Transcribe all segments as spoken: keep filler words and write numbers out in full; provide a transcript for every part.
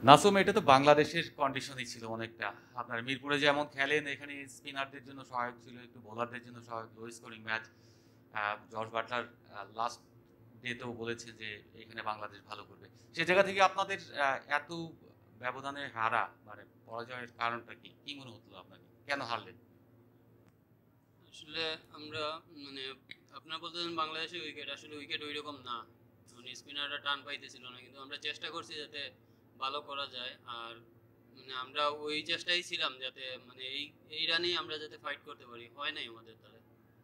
নাসুম, এটা তো বাংলাদেশের কন্ডিশনই ছিল অনেকটা। আপনার মিরপুরে যেমন খেলেন, এখানে স্পিনারদের জন্য সহায়ক ছিল, একটু বোলারদের জন্য সহায়ক, low scoring match. George Butler last ডেতেও বলেছে যে এখানে বাংলাদেশ ভালো করবে। সে জায়গা থেকে আপনাদের আহ, এত ব্যবধানে হারা, মানে পরাজয়ের কারণটা কি কি মনে হতো আপনাকে, কেন হারলেন? আসলে আমরা মানে আপনার বলতেছেন বাংলাদেশের উইকেট, আসলে উইকেট ওই রকম না, মানে স্পিনাররা টান পাইতেছিল না, কিন্তু আমরা চেষ্টা করছি যাতে ভালো করা যায়। আর মানে আমরা ওই চেষ্টাই ছিলাম যাতে মানে এই এই রানেই আমরা যাতে ফাইট করতে পারি, হয় নাই আমাদের দ্বারা।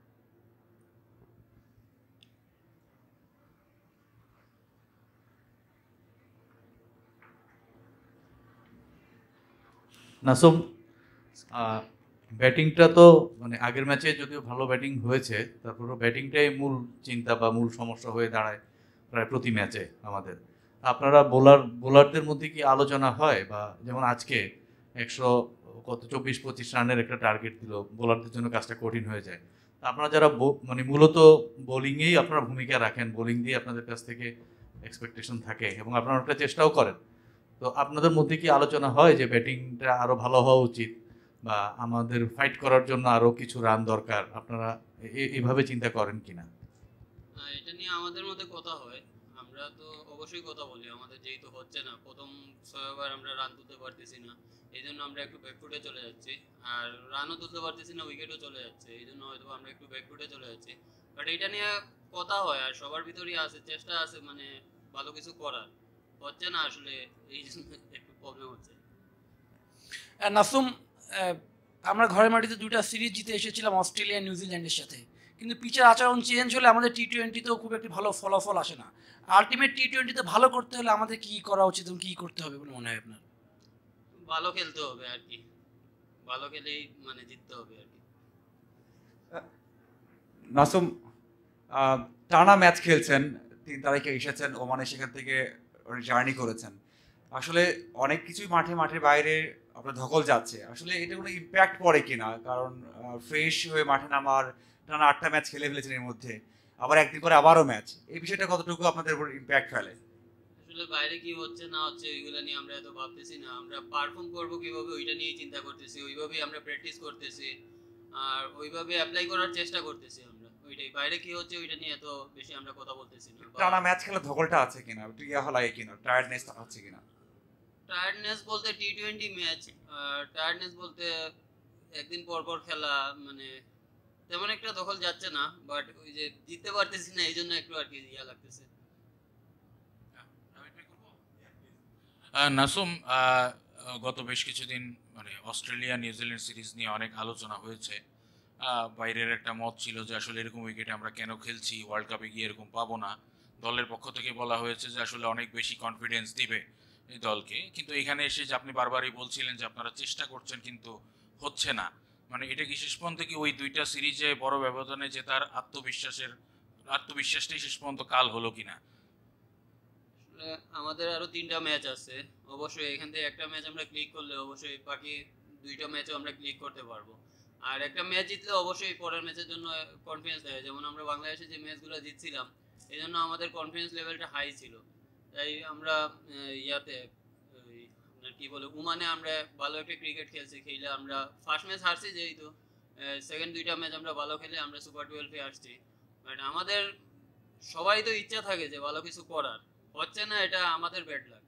নাসুম, ব্যাটিংটা তো মানে আগের ম্যাচে যদিও ভালো ব্যাটিং হয়েছে, তারপরও ব্যাটিংটাই মূল চিন্তা বা মূল সমস্যা হয়ে দাঁড়ায় প্রায় প্রতি ম্যাচে আমাদের। আপনারা বোলার বোলারদের মধ্যে কি আলোচনা হয়? বা যেমন আজকে একশো কত চব্বিশ পঁচিশ রানের একটা টার্গেট দিল, বোলারদের জন্য কাজটা কঠিন হয়ে যায়। আপনারা যারা মানে মূলত বোলিংয়েই আপনারা ভূমিকা রাখেন, বোলিং দিয়ে আপনাদের কাছ থেকে এক্সপেকটেশন থাকে এবং আপনারা একটা চেষ্টাও করেন, তো আপনাদের মধ্যে কি আলোচনা হয় যে ব্যাটিংটা আরো ভালো হওয়া উচিত বা আমাদের ফাইট করার জন্য আরো কিছু রান দরকার? আপনারা এইভাবে চিন্তা করেন কিনা? আহ, এটা নিয়ে আমাদের মধ্যে কথা হয়। আমরা তো অবশ্যই কথা বলি, আমাদের যেহেতু হচ্ছে না, প্রথম ছয়বার আমরা রান তুলতে পারতেছি না, এই জন্য আমরা একটু ব্যাকফুটে চলে যাচ্ছি। আর রানও তুলতে পারতেছি না, উইকেটও চলে যাচ্ছে, এই জন্য হয়তো আমরা একটু ব্যাকফুটে চলে যাচ্ছি। বাট এটা নিয়ে কথা হয়, আর সবার ভিতরেই আছে, চেষ্টা আছে মানে ভালো কিছু করার, হচ্ছে না আসলে, এই জন্য একটু প্রবলেম হচ্ছে। আহ, নাসুম, আহ, আমরা ঘরের মাটিতে দুইটা সিরিজ জিতে এসেছিলাম অস্ট্রেলিয়া নিউজিল্যান্ডের সাথে, কিন্তু পিচের আচরণ চেঞ্জ হলে আমাদের টি টোয়েন্টিতেও খুব একটি ভালো ফলাফল আসে না। আলটিমেট টি টোয়েন্টিতে ভালো করতে হলে আমাদের কি করা উচিত এবং কি করতে হবে বলে মনে হয় আপনার? ভালো খেলতে হবে আর কি, ভালো খেলেই মানে জিততে হবে আর কি। নাসুম, আহ, টানা ম্যাচ খেলছেন, তিন তারিখে এসেছেন ওমানে, সেখান থেকে জার্নি করেছেন। আসলে অনেক কিছুই মাঠে মাঠের বাইরে আপনার ধকল যাচ্ছে, আসলে এটা কোনো ইম্প্যাক্ট পড়ে কিনা? কারণ ফ্রেশ হয়ে মাঠে নামার, টানা আটটা ম্যাচ খেলে ফেলেছেন এর মধ্যে, আবার একদিন পরে আবারও ম্যাচ, এই বিষয়টা কতটুকু আপনাদের উপর ইম্প্যাক্ট ফেলে? আসলে বাইরে কি হচ্ছে না হচ্ছে ওইগুলো নিয়ে আমরা এত ভাবতেছি না, আমরা পারফর্ম করব কিভাবে ওইটা নিয়েই চিন্তা করতেছি, ওইভাবেই আমরা প্র্যাকটিস করতেছি, আর ওইভাবে অ্যাপ্লাই করার চেষ্টা করতেছি আমরা, ওইটাই, বাইরে কি হচ্ছে ওইটা নিয়ে এত বেশি আমরা কথা বলতেছি না। টানা ম্যাচ খেলে ধকলটা আছে কিনা, একটু ইয়া লাগে কিনা, টায়ার্ডনেস আছে কিনা? টায়ার্ডনেস বলতে টি টোয়েন্টি ম্যাচ, টায়ার্ডনেস বলতে একদিন পর পর খেলা, মানে তেমন একটা দখল যাচ্ছে না, বাট ওই যে জিততে পারতেছি না, এই জন্য একটু আর কি ইয়া লাগতেছে। আহ, নাসুম, আহ, গত বেশ কিছুদিন মানে অস্ট্রেলিয়া নিউজিল্যান্ড সিরিজ নিয়ে অনেক আলোচনা হয়েছে। আহ, বাইরের একটা মত ছিল যে আসলে এরকম উইকেটে আমরা কেন খেলছি, ওয়ার্ল্ড কাপে গিয়ে এরকম পাবো না। দলের পক্ষ থেকে বলা হয়েছে যে আসলে অনেক বেশি কনফিডেন্স দিবে এই দলকে, কিন্তু এখানে এসে যে আপনি বারবারই বলছিলেন যে আপনারা চেষ্টা করছেন কিন্তু হচ্ছে না, মানে এটা কি শেষ পর্যন্ত কি ওই দুইটা সিরিজে বড় ব্যবধানে জেতার আত্মবিশ্বাসের আত্মবিশ্বাসটাই শেষ পর্যন্ত কাল হলো কিনা? আসলে আমাদের আরো তিনটা ম্যাচ আছে, অবশ্যই এখান থেকে একটা ম্যাচ আমরা ক্লিক করলে অবশ্যই বাকি দুইটা ম্যাচও আমরা ক্লিক করতে পারবো। আর একটা ম্যাচ জিতলে অবশ্যই পরের ম্যাচের জন্য কনফিডেন্স দেয়, যেমন আমরা বাংলাদেশে যে ম্যাচগুলো জিতছিলাম এই জন্য আমাদের কনফিডেন্স লেভেলটা হাই ছিল। তাই আমরা আহ, ইয়াতে ওই আপনার কি বলে ওমানে আমরা ভালো একটা ক্রিকেট খেলছি, খেলে আমরা ফার্স্ট ম্যাচ হারছি যেহেতু, সেকেন্ড দুইটা ম্যাচ আমরা ভালো খেলে আমরা সুপার টুয়েলভে আসছি। বাট আমাদের সবাই তো ইচ্ছা থাকে যে ভালো কিছু করার, হচ্ছে না, এটা আমাদের ব্যাড লাক।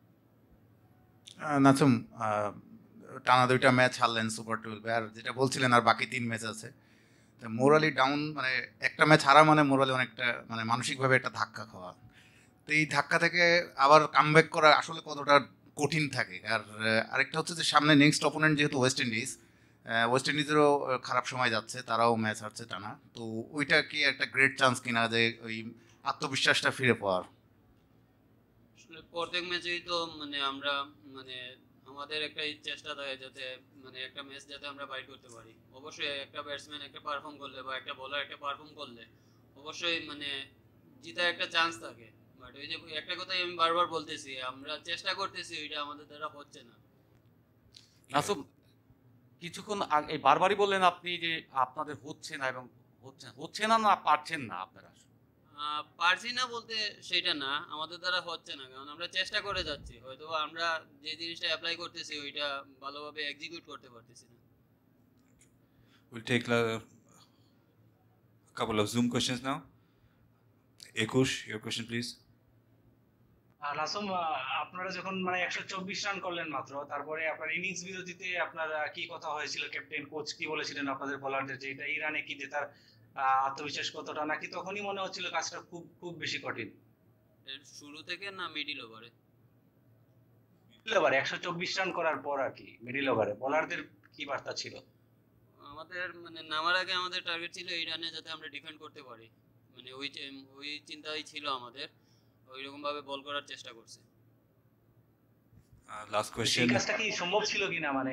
আহ, নাচুম, আহ, টানা দুইটা ম্যাচ হারলেন সুপার টুয়েলভে, আর যেটা বলছিলেন আর বাকি তিন ম্যাচ আছে, মোরালি ডাউন, মানে একটা ম্যাচ হারা মানে মোরালি অনেকটা মানে মানসিকভাবে একটা ধাক্কা খাওয়া। তো এই ধাক্কা থেকে আবার কামব্যাক করা আসলে কতটা কঠিন থাকে? আর আহ, আরেকটা হচ্ছে যে সামনে নেক্সট অপোনেন্ট যেহেতু ওয়েস্ট ইন্ডিজ, আহ, ওয়েস্ট ইন্ডিজেরও আহ, খারাপ সময় যাচ্ছে, তারাও ম্যাচ হারছে টানা, তো ওইটা কি একটা গ্রেট চান্স কিনা যে ওই আত্মবিশ্বাসটা ফিরে পাওয়ার? আসলে প্রত্যেক ম্যাচেই তো মানে আমরা মানে আমাদের একটা চেষ্টা থাকে যাতে মানে একটা ম্যাচ যাতে আমরা বাইট করতে পারি। অবশ্যই একটা ব্যাটসম্যান একটা পারফর্ম করলে বা একটা বোলার একটা পারফর্ম করলে অবশ্যই মানে জিতার একটা চান্স থাকে। বাট ওই যে একটা কথাই আমি বারবার বলতেছি, আমরা চেষ্টা করতেছি, ওইটা আমাদের দ্বারা হচ্ছে না। নাসুম, কিছুক্ষণ আগে এই বারবারই বললেন আপনি যে আপনাদের হচ্ছে না, এবং হচ্ছে হচ্ছে না না পারছেন না আপনারা। আহ, পারছি না বলতে সেটা না, আমাদের দ্বারা হচ্ছে না, কারণ আমরা চেষ্টা করে যাচ্ছি, হয়তো আমরা যে জিনিসটা অ্যাপ্লাই করতেছি ওইটা ভালোভাবে এক্সিকিউট করতে পারতেছি না। We'll take a couple of Zoom questions now. Ekush, your question please. আর নাসুম, আহ, আপনারা যখন মানে একশো চব্বিশ রান করলেন মাত্র, তারপরে আপনার ইনিংস বিরতিতে আপনার আহ, কি কথা হয়েছিল, ক্যাপ্টেন কোচ কি বলেছিলেন আপনাদের বোলারদের, যে এটা এই রানে কি জেতার আহ, আত্মবিশ্বাস কতটা, নাকি তখনই মনে হচ্ছিল কাজটা খুব খুব বেশি কঠিন? এর শুরু থেকে না মিডিল ওভারে? মিডল ওভারে একশো চব্বিশ রান করার পর আর কি, মিডল ওভারে বোলারদের কি বার্তা ছিল? আমাদের মানে নামার আগে আমাদের টার্গেট ছিল এই রানে যাতে আমরা ডিফেন্ড করতে পারি, মানে ওই চে- ওই চিন্তাই ছিল আমাদের, ওই রকম ভাবে বল করার চেষ্টা করছি। Uh, last সেই question. কাজটা কি সম্ভব ছিল কিনা, মানে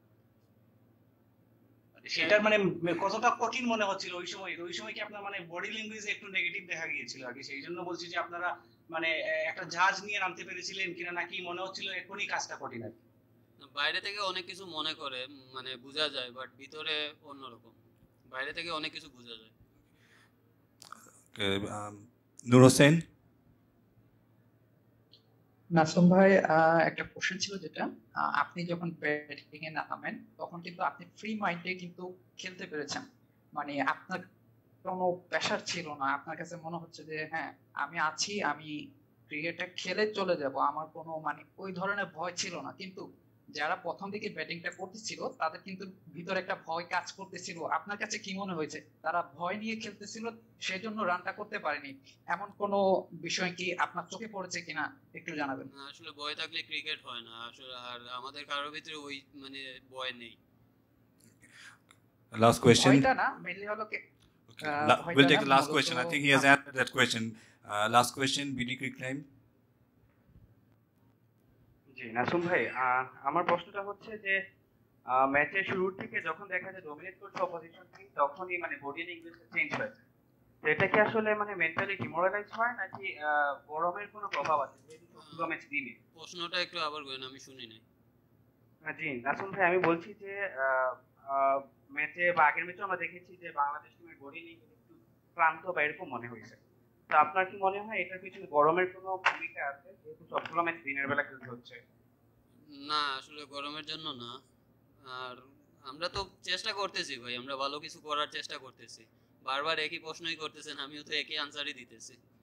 সেটার মানে কতটা কঠিন মনে হচ্ছিল ওই সময়? ওই সময় কি আপনার মানে বডি ল্যাঙ্গুয়েজে একটু নেগেটিভ দেখা গিয়েছিল আর কি, সেই জন্য বলছি যে আপনারা মানে আহ, একটা জাজ নিয়ে নামতে পেরেছিলেন কিনা, নাকি মনে হচ্ছিল এখনই কাজটা কঠিন আর কি? বাইরে থেকে অনেক কিছু মনে করে মানে বোঝা যায়, বাট ভিতরে অন্যরকম, বাইরে থেকে অনেক কিছু বোঝা যায়। Okay, um, Nur Hossain. Nasum ভাই, আহ, একটা কোশ্চেন ছিল, যেটা আহ, আপনি যখন ব্যাটিং এ নামেন তখন কিন্তু আপনি ফ্রি মাইন্ডে কিন্তু খেলতে পেরেছেন, মানে আপনার কোনো প্রেশার ছিল না, আপনার কাছে মনে হচ্ছে যে হ্যাঁ আমি আছি, আমি ক্রিকেটটা খেলে চলে যাব, আমার কোনো মানে ওই ধরনের ভয় ছিল না। কিন্তু যারা প্রথম দিকে ব্যাটিংটা করতেছিল তাদের কিন্তু ভিতরে একটা ভয় কাজ করতেছিল, আপনার কাছে কি মনে হয়েছে তারা ভয় নিয়ে খেলতেছিল সেজন্য রানটা করতে পারেনি, এমন কোনো বিষয় কি আপনার চোখে পড়েছে কিনা একটু জানাবেন? না, আসলে ভয় থাকলে ক্রিকেট হয় না আসলে, আর আমাদের কারোর ভিতরে ওই মানে ভয় নেই। Last question. ভয়টা না, মেইনলি হলো কি Okay. Uh, La- why we'll don't take the I last model question. I to- think he has answered that question. Uh, last question, B D Quick Time. জি নাসুম ভাই, আহ, আমার প্রশ্নটা হচ্ছে যে ম্যাচের শুরুর থেকে যখন দেখা যায় ডমিনেট করছে অপোজিশন টিম, তখনই মানে বডি ল্যাঙ্গুয়েজটা চেঞ্জ হয়েছে, তো এটা কি আসলে মানে মেন্টালি ডিমোরালাইজ হয়, নাকি আহ, গরমের কোনো প্রভাব আছে যেহেতু সবগুলো ম্যাচ দিনে? প্রশ্নটা একটু আবার বলেন, আমি শুনি নাই। আহ, জি নাসুম ভাই, আমি বলছি যে ম্যাচে বা আগের ম্যাচে আমরা দেখেছি যে বাংলাদেশ টিমের বডি ল্যাঙ্গুয়েজ একটু ক্লান্ত বা এরকম মনে হয়েছে, তো আপনার কি মনে হয় এটার পিছনে গরমের কোনো ভূমিকা আছে, যেহেতু সবগুলো ম্যাচ দিনের বেলা খেলতে হচ্ছে? না, আসলে গরমের জন্য না, আর আমরা তো চেষ্টা করতেছি ভাই, আমরা ভালো কিছু করার চেষ্টা করতেছি, বারবার একই প্রশ্নই করতেছেন, আমিও তো একই আনসারই দিতেছি।